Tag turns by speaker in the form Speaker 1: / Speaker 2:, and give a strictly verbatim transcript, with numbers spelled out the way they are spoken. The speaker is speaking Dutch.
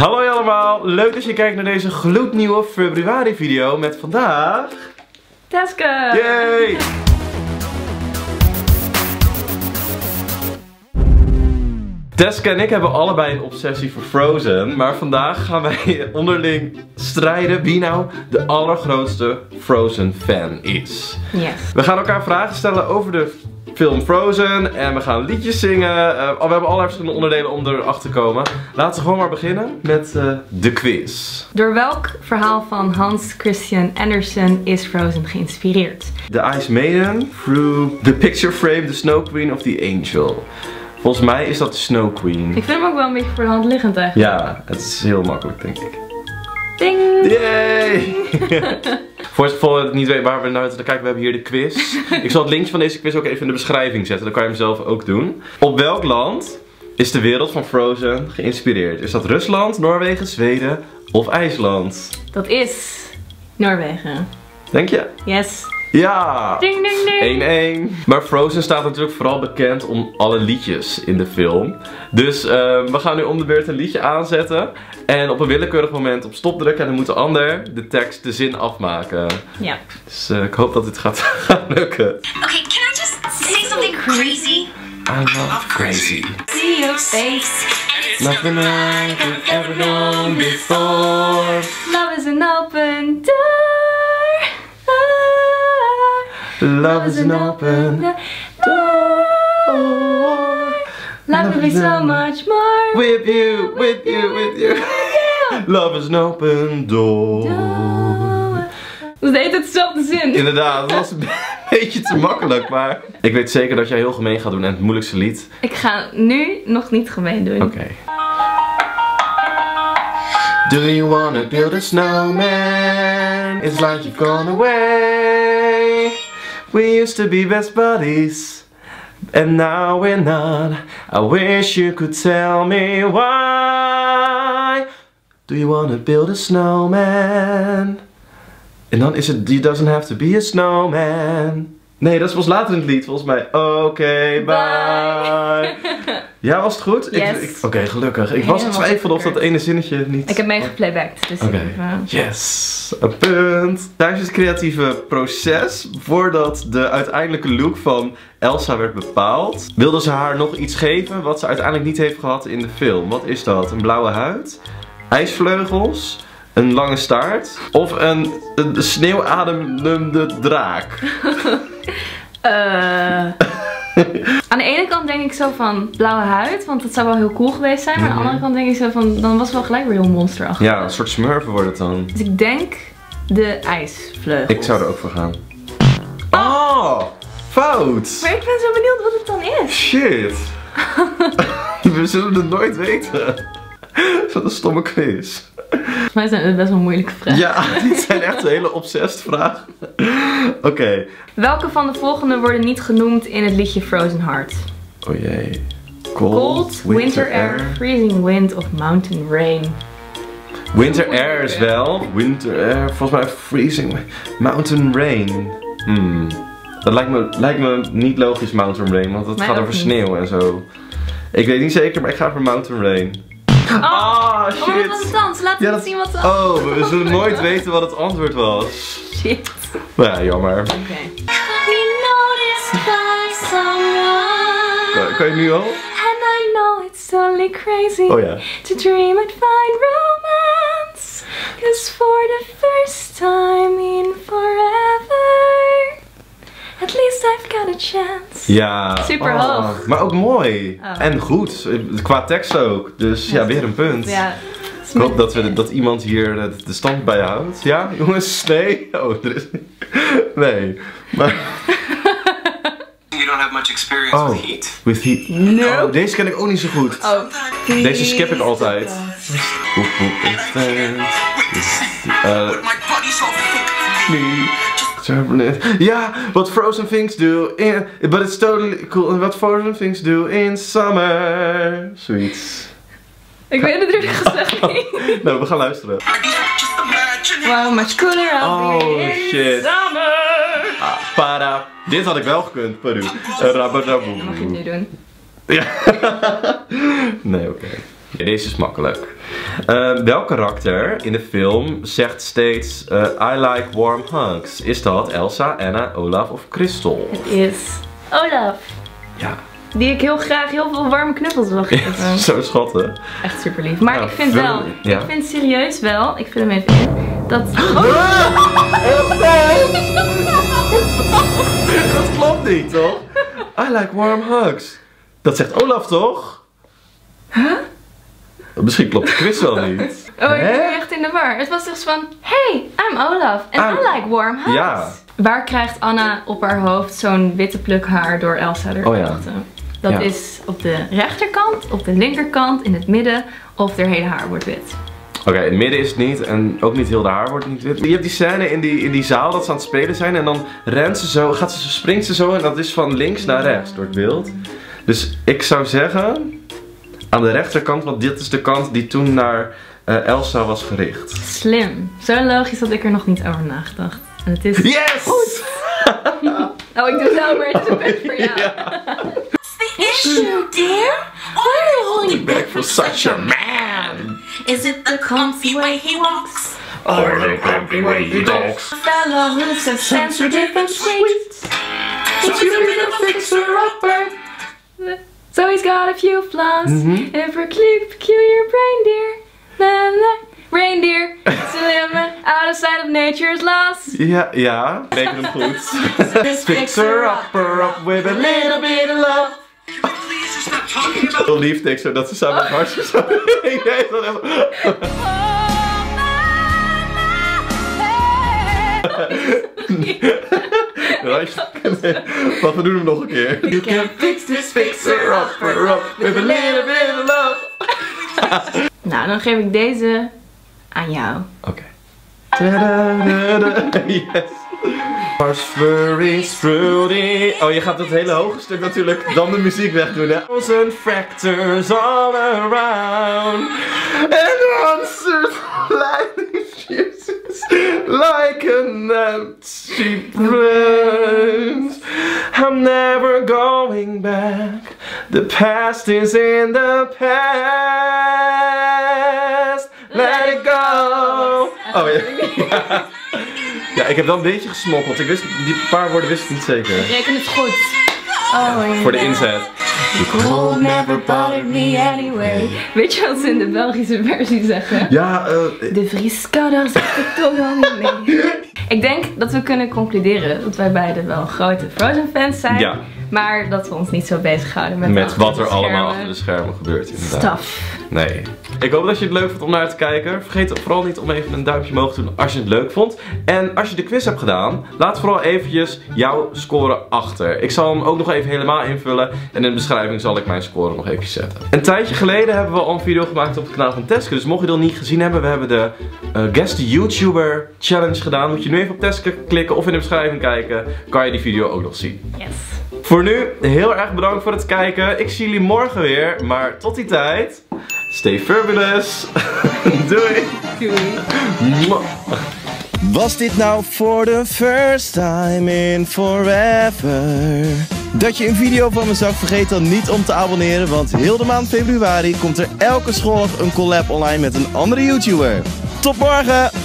Speaker 1: Hallo allemaal, leuk dat je kijkt naar deze gloednieuwe februari video met vandaag...
Speaker 2: Teske!
Speaker 1: Yay! Teske en ik hebben allebei een obsessie voor Frozen, maar vandaag gaan wij onderling strijden wie nou de allergrootste Frozen fan is.
Speaker 2: Yes.
Speaker 1: We gaan elkaar vragen stellen over de film Frozen en we gaan liedjes zingen. Uh, we hebben allerlei verschillende onderdelen om erachter te komen. Laten we gewoon maar beginnen met uh, de quiz.
Speaker 2: Door welk verhaal van Hans Christian Andersen is Frozen geïnspireerd?
Speaker 1: The Ice Maiden, through the picture frame, the Snow Queen of the Angel. Volgens mij is dat de Snow Queen.
Speaker 2: Ik vind hem ook wel een beetje voor de hand liggend eigenlijk.
Speaker 1: Ja, het is heel makkelijk denk ik.
Speaker 2: Ding!
Speaker 1: Yay! Voor het geval het niet weet waar we naar te kijken, we hebben hier de quiz. Ik zal het linkje van deze quiz ook even in de beschrijving zetten, dan kan je hem zelf ook doen. Op welk land is de wereld van Frozen geïnspireerd? Is dat Rusland, Noorwegen, Zweden of IJsland?
Speaker 2: Dat is Noorwegen.
Speaker 1: Denk je?
Speaker 2: Yes.
Speaker 1: Ja!
Speaker 2: Ding ding ding!
Speaker 1: één één. Maar Frozen staat natuurlijk vooral bekend om alle liedjes in de film. Dus uh, we gaan nu om de beurt een liedje aanzetten. En op een willekeurig moment op stop drukken. En dan moet de ander de tekst, de zin afmaken.
Speaker 2: Ja.
Speaker 1: Dus uh, ik hoop dat dit gaat, gaat lukken.
Speaker 3: Okay, can I just say something crazy?
Speaker 1: I love crazy.
Speaker 2: See your face.
Speaker 1: Nothing I've ever known before.
Speaker 2: Love is an open door.
Speaker 1: Love is an open door.
Speaker 2: Love will be so much more.
Speaker 1: With you, with you, with you. Love is an open door.
Speaker 2: We deden het dezelfde zin.
Speaker 1: Inderdaad, dat was een beetje te makkelijk, maar... Ik weet zeker dat jij heel gemeen gaat doen en het moeilijkste lied.
Speaker 2: Ik ga nu nog niet gemeen doen.
Speaker 1: Oké. Okay. Do you wanna build a snowman? It's like you've gone away. We used to be best buddies, and now we're not. I wish you could tell me why. Do you wanna build a snowman? En dan is het, you doesn't have to be a snowman. Nee, dat is pas later in het lied volgens mij. Oké, okay, bye. bye. Ja, was het goed?
Speaker 2: Yes.
Speaker 1: Oké, okay, gelukkig. Ik was het twijfelde of dat ene zinnetje niet...
Speaker 2: Ik heb meegeplaybacked, dus
Speaker 1: Oké,
Speaker 2: okay.
Speaker 1: Yes, een punt. Tijdens het creatieve proces, voordat de uiteindelijke look van Elsa werd bepaald, wilde ze haar nog iets geven wat ze uiteindelijk niet heeft gehad in de film. Wat is dat? Een blauwe huid? IJsvleugels? Een lange staart? Of een, een sneeuwademende draak?
Speaker 2: uh, aan de ene kant denk ik zo van blauwe huid, want dat zou wel heel cool geweest zijn. Maar aan de andere kant denk ik zo van, dan was het wel gelijk weer heel monsterachtig.
Speaker 1: Ja, een soort smurfen wordt het dan.
Speaker 2: Dus ik denk de ijsvleugels.
Speaker 1: Ik zou er ook voor gaan. Oh, fout!
Speaker 2: Maar ik ben zo benieuwd wat het dan is.
Speaker 1: Shit. We zullen het nooit weten. Wat een stomme quiz.
Speaker 2: Volgens mij zijn het best wel moeilijke vragen.
Speaker 1: Ja, dit zijn echt hele obsessed vragen. Oké. Okay.
Speaker 2: Welke van de volgende worden niet genoemd in het liedje Frozen Heart?
Speaker 1: Oh jee. Cold,
Speaker 2: Cold winter, winter air, air, freezing wind of mountain rain.
Speaker 1: Winter air is wel. Winter air, volgens mij freezing mountain rain. Hmm. Dat lijkt me, lijkt me niet logisch, mountain rain, want het
Speaker 2: Mij
Speaker 1: gaat over
Speaker 2: niet.
Speaker 1: sneeuw en zo. Ik weet niet zeker, maar ik ga voor mountain rain.
Speaker 2: Oh,
Speaker 1: ah,
Speaker 2: oh,
Speaker 1: shit.
Speaker 2: wat was het dan? Laat
Speaker 1: ja,
Speaker 2: eens zien wat het
Speaker 1: Oh, we zullen nooit weten wat het antwoord was.
Speaker 2: Shit.
Speaker 1: Nou ja, jammer.
Speaker 2: Oké. Okay.
Speaker 1: Kan, kan je nu al?
Speaker 2: And I know it's totally crazy
Speaker 1: oh, ja.
Speaker 2: to dream and find romance. Cause for the first time in forever, at least I've got a chance.
Speaker 1: Ja.
Speaker 2: Super
Speaker 1: oh,
Speaker 2: hoog.
Speaker 1: Maar ook mooi.
Speaker 2: Oh.
Speaker 1: En goed. Qua tekst ook. Dus ja, ja weer een punt.
Speaker 2: Ja.
Speaker 1: Ik hoop dat, we, dat iemand hier de, de stand bij houdt. Ja, jongens? Nee? Oh, er is... Nee. Maar...
Speaker 4: You don't have much experience
Speaker 1: oh,
Speaker 4: with heat.
Speaker 1: With heat.
Speaker 2: No.
Speaker 1: Oh, deze ken ik ook niet zo goed.
Speaker 2: Oh.
Speaker 1: Deze skip ik altijd. Hoe goed is het? Ja, what Frozen things do in... But it's totally cool. What Frozen things do in summer. Zoiets.
Speaker 2: Ik weet het eerlijk gezegd niet.
Speaker 1: Nou, we gaan luisteren.
Speaker 2: Wow, much cooler I'll be
Speaker 1: Oh,
Speaker 2: in
Speaker 1: shit.
Speaker 2: summer.
Speaker 1: Ah, para. Dit had ik wel gekund, Peru. Rabadaboe.
Speaker 2: Dan mag je het nu doen.
Speaker 1: Ja. Nee, oké. Okay. Ja, deze is makkelijk. Uh, welk karakter in de film zegt steeds uh, I like warm hugs? Is dat Elsa, Anna, Olaf of Crystal?
Speaker 2: Het is Olaf.
Speaker 1: Ja.
Speaker 2: Die ik heel graag heel veel warme knuffels wil geven.
Speaker 1: Zo schattig.
Speaker 2: Echt super lief. Maar
Speaker 1: Ja,
Speaker 2: ik vind
Speaker 1: vul-
Speaker 2: wel,
Speaker 1: ja.
Speaker 2: ik vind serieus wel, ik vul hem even in, dat...
Speaker 1: Dat klopt niet, toch? I like warm hugs. Dat zegt Olaf, toch?
Speaker 2: Huh?
Speaker 1: Misschien klopt de quiz wel niet.
Speaker 2: Oh, ik
Speaker 1: Hè?
Speaker 2: ben echt in de war. Het was dus van, hey, I'm Olaf and
Speaker 1: I'm-
Speaker 2: I like warm hugs.
Speaker 1: Ja.
Speaker 2: Waar krijgt Anna op haar hoofd zo'n witte pluk haar door Elsa erin
Speaker 1: Oh ja.
Speaker 2: te laten? Dat
Speaker 1: Ja.
Speaker 2: is op de rechterkant, op de linkerkant, in het midden of haar hele haar wordt wit.
Speaker 1: Oké, in het midden is het niet en ook niet heel de haar wordt niet wit. Je hebt die scène in die, in die zaal dat ze aan het spelen zijn en dan rent ze zo, gaat ze, springt ze zo en dat is van links naar rechts door het beeld. Dus ik zou zeggen, aan de rechterkant, want dit is de kant die toen naar uh, Elsa was gericht.
Speaker 2: Slim. Zo logisch dat ik er nog niet over nagedacht. En het is...
Speaker 1: Yes!
Speaker 2: Oh, ik doe zelf maar het is een punt voor jou.
Speaker 1: Ja.
Speaker 3: The issue, dear? Why are you holding
Speaker 1: Back for such a man!
Speaker 3: Is it the comfy way he walks?
Speaker 1: Or the comfy way he talks.
Speaker 2: A fellow who's so sensitive and sweet.
Speaker 1: But you be the fixer-upper.
Speaker 2: So he's got a few flaws.
Speaker 1: Mhm.
Speaker 2: A peculiar, peculiar reindeer. Na, na. Reindeer. Out of sight of nature's loss.
Speaker 1: Ja, ja, reken hem goed. Fixer-upper up with a little bit of love.
Speaker 4: Please just stop talking about.
Speaker 1: Heel lief, denk zo dat ze samen met Marsje zo. Ik deed dat echt. Wacht, we doen hem nog een keer. You can fix this fixer-upper up with a little bit of love.
Speaker 2: Nou, dan geef ik deze aan jou.
Speaker 1: Oké. Yes. Mars furry fruity. Oh, je gaat het hele hoge stuk natuurlijk dan de muziek wegdoen, hè? Thousand factors all around. And monsters lightning fuses like an empty brain. I'm never going back. The past is in the past. Let it go. Oh ja. Ja. Ja, ik heb wel een beetje gesmokkeld. Ik wist, die paar woorden wist ik niet zeker.
Speaker 2: Reken het goed. Oh,
Speaker 1: Voor de inzet.
Speaker 2: cold never bothered me anyway. Weet je wat ze in de Belgische versie zeggen?
Speaker 1: Ja, eh...
Speaker 2: De vrieskadder zegt het toch wel niet mee. Ik denk dat we kunnen concluderen dat wij beiden wel grote Frozen fans zijn.
Speaker 1: Ja.
Speaker 2: Maar dat we ons niet zo bezighouden met,
Speaker 1: met
Speaker 2: achter
Speaker 1: wat
Speaker 2: de
Speaker 1: er allemaal
Speaker 2: schermen.
Speaker 1: achter de schermen gebeurt, inderdaad.
Speaker 2: Stuff.
Speaker 1: Nee. Ik hoop dat je het leuk vond om naar te kijken. Vergeet vooral niet om even een duimpje omhoog te doen als je het leuk vond. En als je de quiz hebt gedaan, laat vooral eventjes jouw score achter. Ik zal hem ook nog even helemaal invullen. En in de beschrijving zal ik mijn score nog even zetten. Een tijdje geleden hebben we al een video gemaakt op het kanaal van Teske. Dus mocht je dat niet gezien hebben, we hebben de uh, Guest YouTuber Challenge gedaan. Moet je nu even op Teske klikken of in de beschrijving kijken. Kan je die video ook nog zien.
Speaker 2: Yes.
Speaker 1: Voor nu, heel erg bedankt voor het kijken. Ik zie jullie morgen weer. Maar tot die tijd, stay fabulous. Doei.
Speaker 2: Doei.
Speaker 1: Mwah. Was dit nou voor the first time in forever? Dat je een video van me zag, vergeet dan niet om te abonneren. Want heel de maand februari komt er elke schooldag een collab online met een andere YouTuber. Tot morgen!